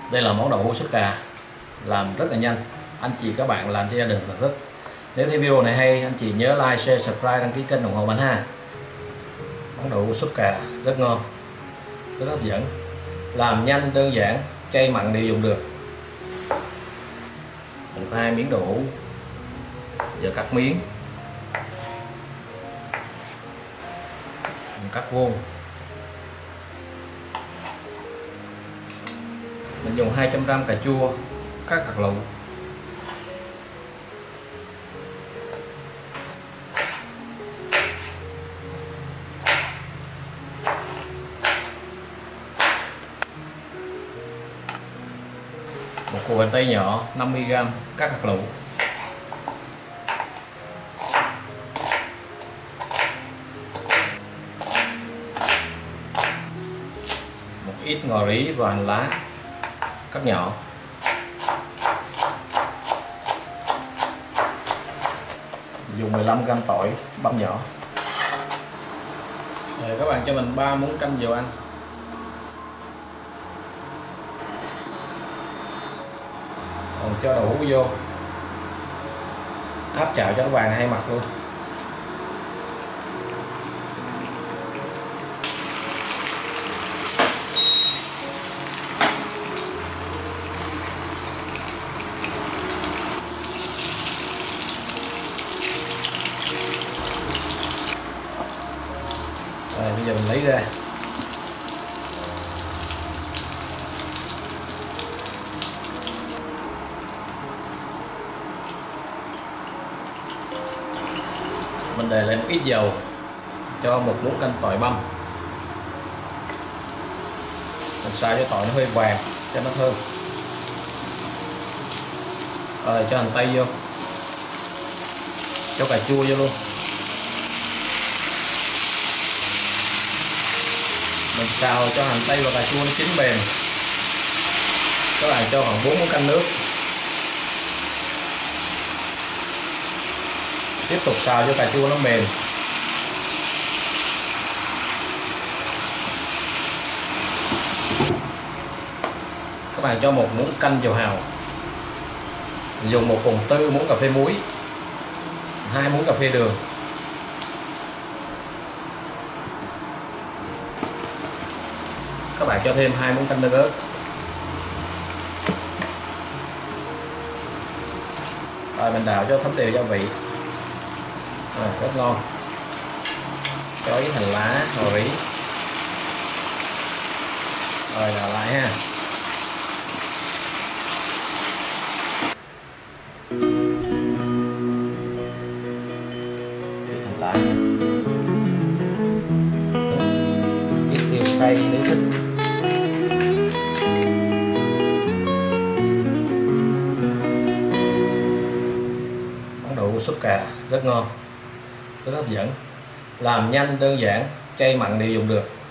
Đây là món đậu hũ súp cà, làm rất là nhanh, anh chị các bạn làm cho gia đình thưởng thức. Nếu thấy video này hay, anh chị nhớ like, share, subscribe, đăng ký kênh ủng hộ mình ha. Món đậu hũ súp cà rất ngon, rất hấp dẫn, làm nhanh đơn giản, chay mặn đều dùng được. Mình có 2 miếng đậu hũ, giờ cắt miếng, mình cắt vuông. Mình dùng 200g cà chua cắt hạt lựu, một củ hành tây nhỏ 50g cắt hạt lựu, một ít ngò rí và hành lá cắt nhỏ, dùng 15g tỏi băm nhỏ. Rồi các bạn cho mình 3 muỗng canh dầu ăn, còn cho đậu hũ vô, áp chảo cho nó vàng hai mặt luôn. Rồi bây giờ mình lấy ra. Mình để lại một ít dầu, cho một muỗng canh tỏi băm. Mình xào cho tỏi nó hơi vàng cho nó thơm. Rồi cho hành tây vô, cho cà chua vô luôn. Mình xào cho hành tây và cà chua nó chín mềm. Các bạn cho khoảng 4 muỗng canh nước. Tiếp tục xào cho cà chua nó mềm. Các bạn cho một muỗng canh dầu hào. Dùng 1/4 muỗng cà phê muối, 2 muỗng cà phê đường. Các bạn cho thêm 2 muỗng canh tương ớt. Rồi mình đảo cho thấm đều gia vị. Rồi, rất ngon. Cho ít hành lá, ngò rí. Rồi đảo lại ha. Ít hành lá nha. Ít tiêu xay nếu thích. Món đậu hũ súp cà rất ngon, rất hấp dẫn, làm nhanh đơn giản, chay mặn đều dùng được.